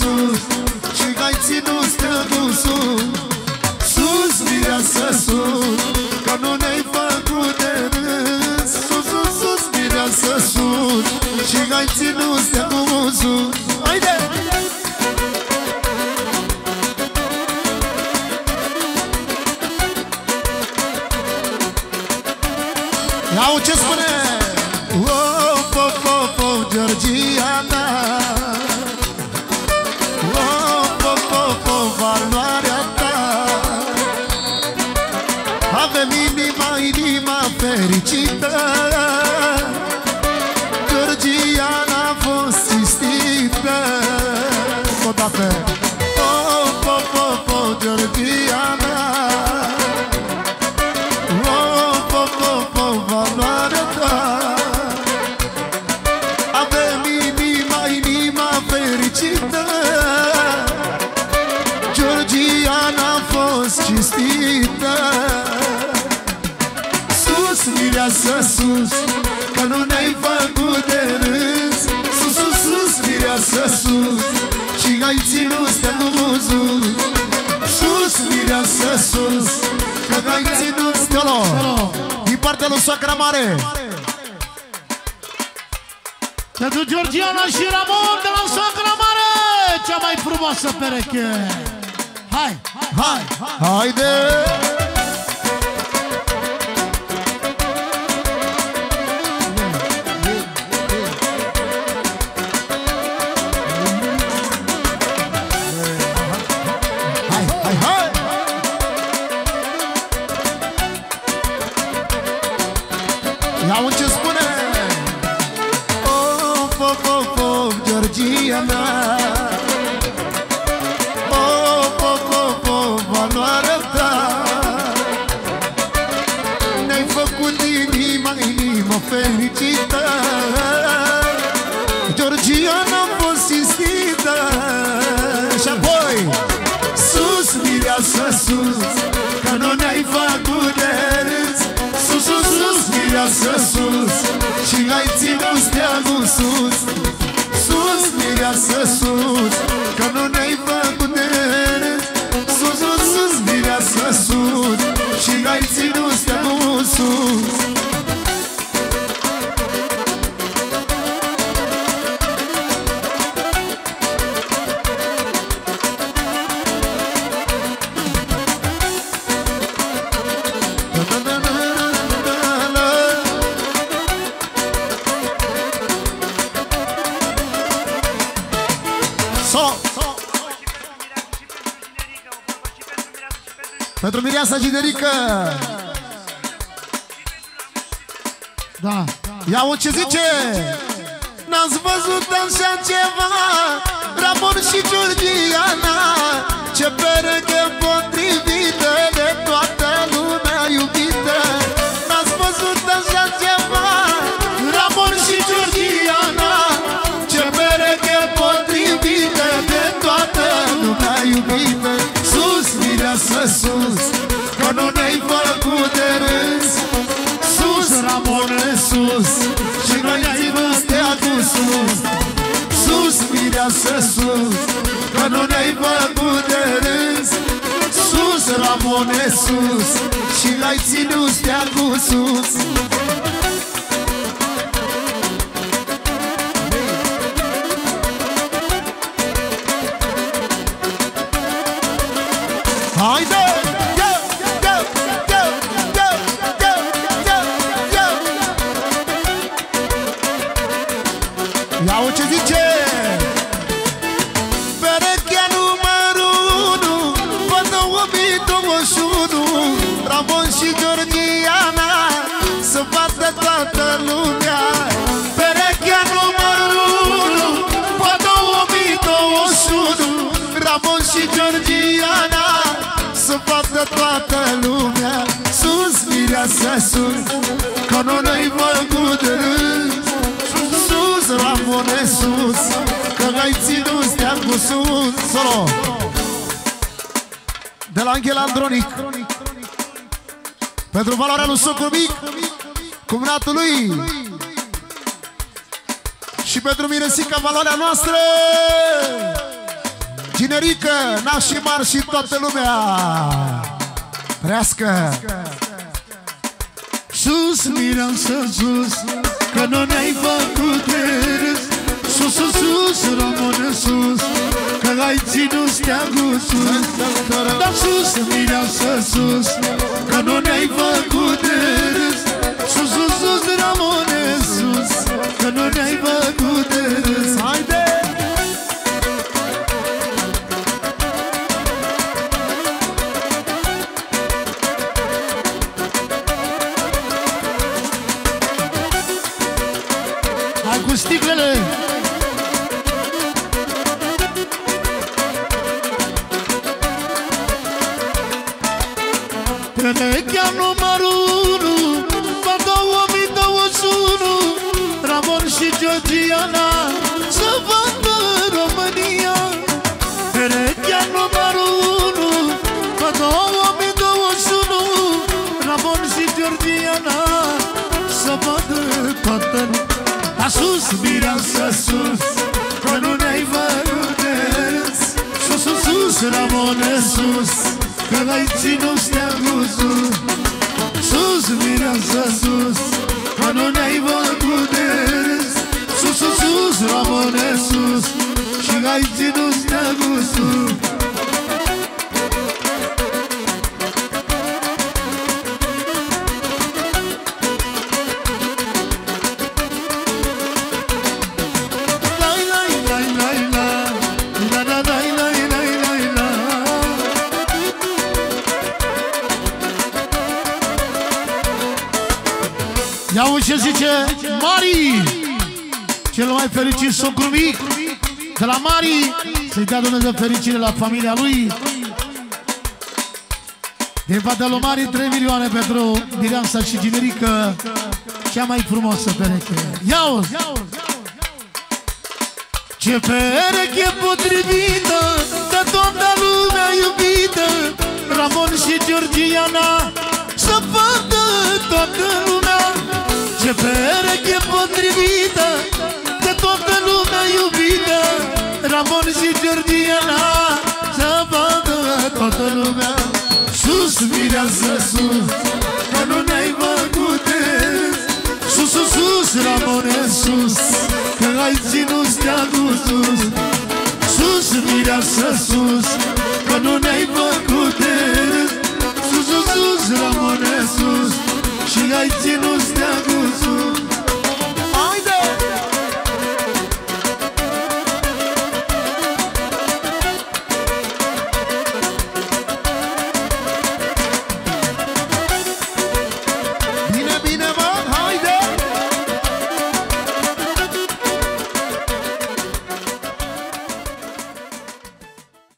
sus și ai ținut steagul sus. Sus, mireasă, sus, că nu ne-ai făcut de râs. Sus, sus, sus, mireasă, sus și ai ținut steagul sus. Haide! Iau ce spune! Oh, oh, oh, oh, Georgiana. Oh, oh, oh, oh, valoarea ta. Avem inima fericită. Georgiana a fost cinstită. Odată. Oh, oh, oh, oh, Georgiana. Oh, oh, oh, oh, valoarea ta. Avem inima fericită. Georgiana a fost cinstită. Sus, mireasă, sus, că nu ne-ai făcut de râs. Sus, sus, sus, mireasă, sus și ai ținut steagul sus. Sus, mireasă, sus, că ai ținut steagul. Din partea lui Soacra Mare pentru Georgiana și Ramon de la Soacra Mare, cea mai frumoasă pereche. Hai, hai, haide! Iau ce spune. Oh, oh, oh, oh, Georgiana. Oh, oh, oh, oh, valoarea ta. Ne-ai făcut inima fericită. Georgiana a fost cinstită. Și apoi sus, mireasă, sus, că nu ne-ai făcut de râs. Sus, sus, sus, mireasă, sus și ai ținut steagul sus. Sus, mireasă, sus, că nu ne-ai făcut de râs. Sus, sus, sus, mireasă, sus și ai ținut steagul sus. Pentru mireasa Ginerică. da. Ia-o ce zice. N-ați văzut așa ceva, Ramon și Georgiana. Ce pereche potrivită, de toată lumea iubită. N-ați văzut așa ceva, Ramon și Georgiana. Ce pereche potrivită, de toată lumea iubită. Sus, mireasă, sus, că nu ne-ai făcut de râs. Sus, Ramone, sus, și noi ai steagul sus. Sus, mireasă, sus, că nu ne-ai făcut de râs. Sus, Ramone, sus, și ai ținut steagul sus. Haide! Ia-o ce zice! Perechea numărul 1, fă 2021, Ramon și Georgiana, să vadă toată lumea. Perechea numărul 1, fă 2021, Ramon și Georgiana, să vadă toată lumea. Sus, mireasă, sus, că nu ne-ai făcut de râs. Sus, Ramone, sus, că ai ținut steagul sus. Solo de la Angela Andronic, pentru valoarea lui Socul Mic, cumnatul lui, și pentru Miresica, valoarea noastră. Ginerică, nașii mari și toată lumea. Trească. Sus, mireasă, sus, că nu ne-ai făcut de râs. Sus, sus, sus, rămâne sus, că ai ținut steagul sus. Dar sus, mireasă, sus, că nu ne-ai făcut de râs. Sus, sus, sus, rămâne sus, că nu ne-ai făcut de râs. Haide! Hai cu sticlele! Perechea numărul 1, pe 2021, Ramon și Georgiana să vadă România. Perechea numărul 1, pe 2021, Ramon și Georgiana să vadă toată lumea. A sus, mireasă, sus, că nu ne-ai făcut de râs. Sus, sus, sus, Ramone, sus, că l-ai ținut steagul sus. Sus, mireasă, sus, că nu ne-ai făcut de râs. Sus, sus, sus, Ramone, sus, și l-ai ținut steagul sus. Ia uite ce zice Mari, cel mai fericit socru mic de la Mari, să-i dea Dumnezeu fericire la familia lui. Din partea lui Mari 3 milioane pentru Mireasa și Ginerică, cea mai frumoasă pereche. Ia-o! Ce pereche potrivită de toată lumea iubită, Ramon și Georgiana să vadă toată lumea. Ce pereche potrivită de toată lumea iubită, Ramon și Georgiana să vadă toată lumea. Sus, mireasă, sus, că nu ne-ai făcut de râs. Sus, sus, sus, Ramone, sus, că ai ținut steagul sus. Sus, mireasă, sus, că nu ne-ai făcut de râs. Sus, sus, sus, Ramone, sus, și ai ținut steagul sus.